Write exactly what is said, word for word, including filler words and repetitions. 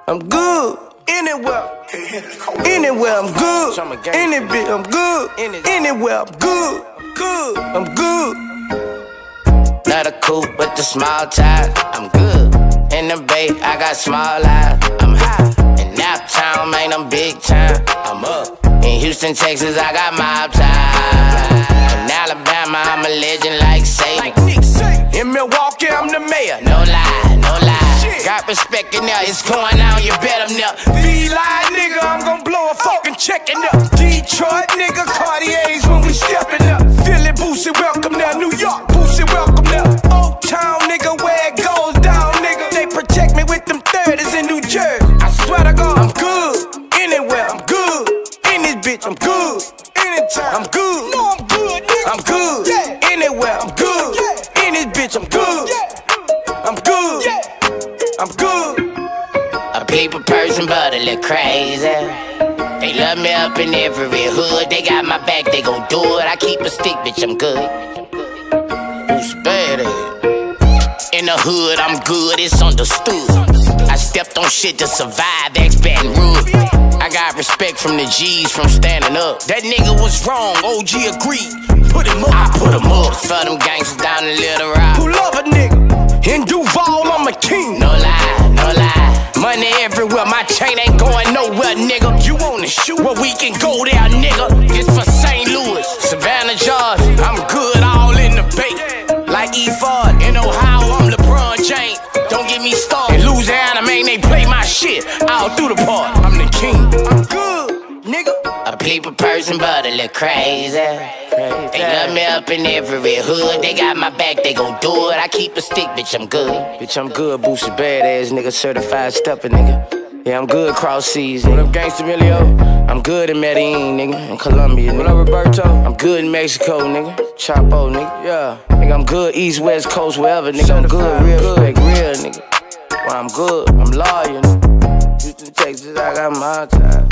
I'm good. Anywhere, anywhere I'm good. Any bit I'm good. Anywhere I'm good. Good, I'm good. Not a coupe with the small tires. I'm good. In the Bay, I got small eyes. I'm high. In Naptown, man, I'm big time. I'm up. In Houston, Texas, I got mob ties. In Alabama, I'm a legend like Satan. In Milwaukee, I'm the mayor. No lie, no lie. Got respect in there, it's going on, you bet I'm there. V-Line, nigga, I'm gon' blow a fucking check in there. Detroit, nigga, Cartier's when we steppin' up. Philly, Boosie, welcome there. New York, Boosie, welcome there. Old Town, nigga, where it goes down, nigga. They protect me with them thirties in New Jersey. I swear to God, I'm good. Anywhere, I'm good. In this bitch, I'm good. Anytime, I'm good. No, I'm good, nigga. I'm good. Yeah. Anywhere, I'm good. Yeah. In this bitch, I'm good. Yeah. I'm good. Yeah. I'm good. A people person, but a little crazy. They love me up in every hood. They got my back, they gon' do it. I keep a stick, bitch, I'm good. Who's bad at? In the hood, I'm good, it's understood. I stepped on shit to survive, ex-Baton Rouge. I got respect from the G's from standing up. That nigga was wrong, O G agreed. Put him up, I put him up. For them gangsters down in Little Rock who love a nigga. In Duval, I'm a king. No lie, no lie. Money everywhere, my chain ain't going nowhere, nigga. You wanna shoot? Well, we can go there, nigga. It's for Saint Louis, Savannah, Georgia. I'm good all in the Bay. Like E Ford. In Ohio, I'm LeBron James. Don't get me started. In Louisiana, man, they play my shit all through the park. I'm the king. I'm good, nigga. A people person, but a little crazy. They love me up in every hood. They got my back, they gon' do it. I keep a stick, bitch, I'm good. Bitch, I'm good, Boosie badass nigga, certified stepper nigga. Yeah, I'm good cross seas, nigga. What up, Gangsta Emilio? I'm good in Medellin, nigga, in Colombia, nigga. What up, Roberto? I'm good in Mexico, nigga. Chapo, nigga. Yeah, nigga, I'm good east, west coast, wherever, nigga. I'm good, real, like real, nigga. Well, I'm good, I'm loyal, nigga. Houston, Texas, I got my time.